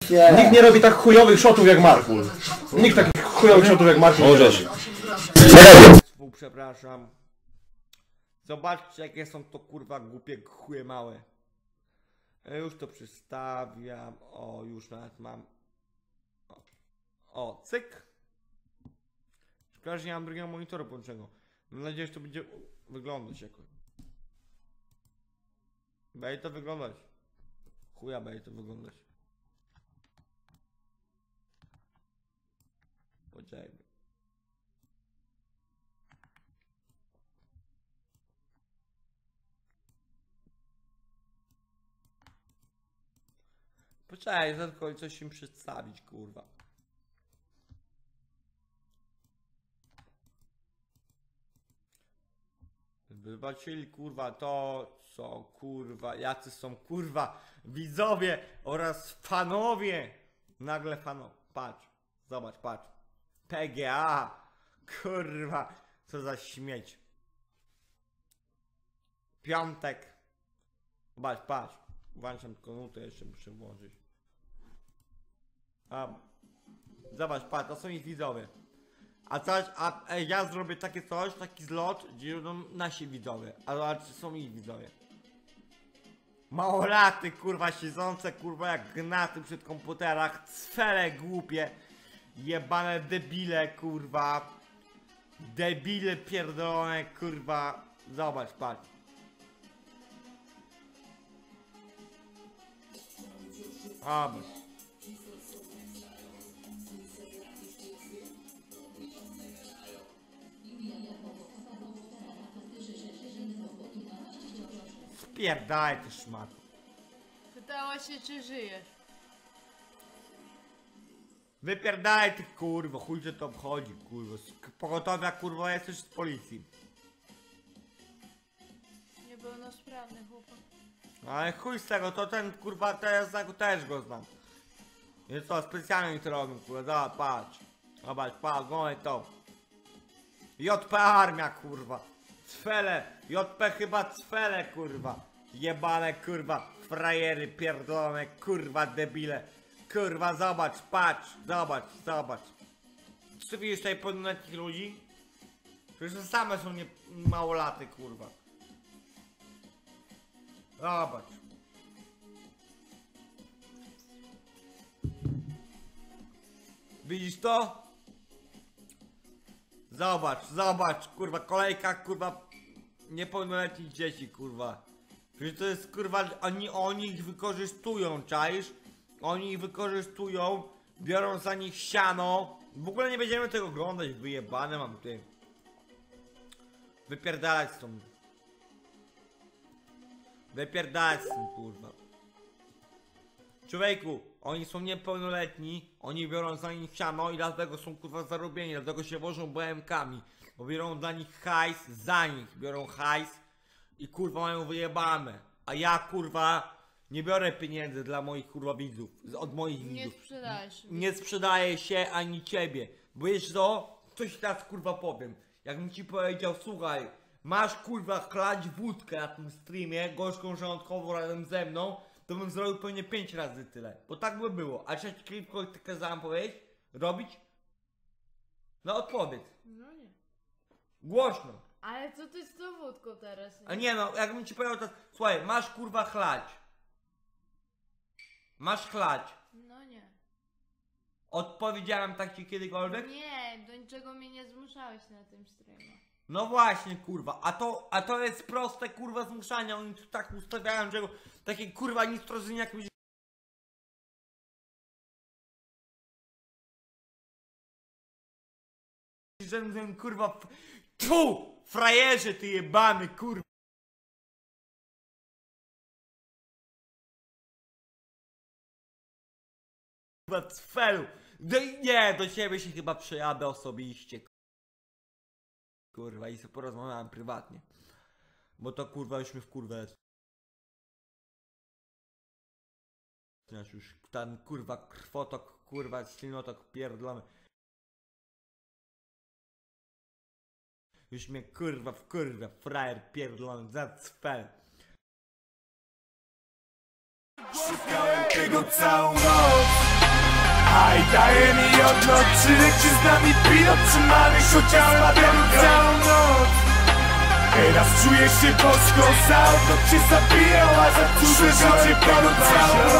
Nikt nie robi tak chujowych shotów jak Markul. Nikt takich chujowych shotów jak Markul nie robi. Przepraszam. Zobaczcie jakie są to kurwa głupie chuje małe. Już to przystawiam. O, już nawet mam. O, cyk. Szkoda, że nie mam drugiego monitoru połączonego. Mam nadzieję, że to będzie wyglądać jakoś. Będzie to wyglądać. Chuja będzie to wyglądać. Poczekajmy. Poczekaj, tylko coś im przedstawić, kurwa. Wybaczyli, kurwa, to, co, kurwa, jacy są, kurwa, widzowie oraz fanowie. Nagle fanowie, patrz, zobacz, patrz. PGA, kurwa, co za śmieć. Piątek. Zobacz, patrz. Włączam tylko nutę, jeszcze muszę włączyć. Zobacz, patrz, to są ich widzowie. A ja zrobię takie coś, taki zlot, gdzie będą nasi widzowie. A zobacz, są ich widzowie. Małolaty, kurwa, siedzące, kurwa, jak gnaty przed komputerach. Cfele głupie. Jebane debile, kurwa. Debile pierdolone, kurwa. Zobacz, patrz. Spierdaj ty szmato. Pytała się, czy żyjesz. Wypierdaj ty kurwa, chuj cię to obchodzi, kurwa. Pogotowia, kurwa, jesteś z policji. Niepełnosprawny chłopak. Ale chuj z tego, to ten kurwa, też go znam. Jest to specjalnie to robią, kurwa, patrz. Zobacz, patrz, gołe to. JP armia, kurwa. Cfele, JP chyba cfele, kurwa. Jebane, kurwa, frajery pierdolone, kurwa, debile. Kurwa, zobacz, patrz, zobacz. Czy ty widzisz tutaj pełnoletnich ludzi? Przecież same są małolaty, kurwa. Zobacz. Widzisz to? Zobacz, kurwa, kolejka, kurwa, niepełnoletnich dzieci, kurwa. Przecież to jest, kurwa, oni ich wykorzystują, czaisz? Oni ich wykorzystują, biorą za nich siano. W ogóle nie będziemy tego oglądać, wyjebane mam ty. Wypierdalać stąd. Wypierdalać stąd, kurwa. Człowieku, oni są niepełnoletni, oni biorą za nich siano i dlatego są, kurwa, zarobieni, dlatego się wożą BM-kami. Bo biorą dla nich hajs, za nich biorą hajs i, kurwa, mają wyjebane. A ja, kurwa, nie biorę pieniędzy dla moich, kurwa, widzów, od moich widzów. Nie sprzedajesz. Nie sprzedaję się ani ciebie. Bo wiesz co? Coś teraz, kurwa, powiem. Jakbym ci powiedział, słuchaj, masz, kurwa, chlać wódkę na tym streamie, gorzką żołądkową razem ze mną, to bym zrobił pewnie 5 razy tyle. Bo tak by było. A czy ja ci klipko kazałem powiedzieć? Robić? No odpowiedz. No nie. Głośno. Ale co ty z tą wódką teraz? A nie no, jakbym ci powiedział to... Słuchaj, masz, kurwa, chlać. Masz chlać. No nie. Odpowiedziałem tak ci kiedykolwiek? Nie, do niczego mnie nie zmuszałeś na tym streamie. No właśnie, kurwa, a to jest proste, kurwa, zmuszanie. Oni tu tak ustawiają, że takie, kurwa, nitrozyniaki będzie... Że kurwa, tu, frajerze ty jebany, kurwa. Kurwa, cfelu. Nie, do ciebie się chyba przejadę osobiście. Kurwa, i sobie porozmawiałem prywatnie. Bo to, kurwa, już mnie w kurwę. Już ten, kurwa, krwotok, kurwa, ślinotok pierdolony. Już mnie, kurwa, w kurwę, frajer pierdolony, za cfel. Szukałem tego całą noc. Aj, daje mi odlot, czy leci z nami pilot, czy mamy chociaż baterii całą noc. Teraz czuję się bosko, za odlot cię zabijał, a za cudze życie polu całą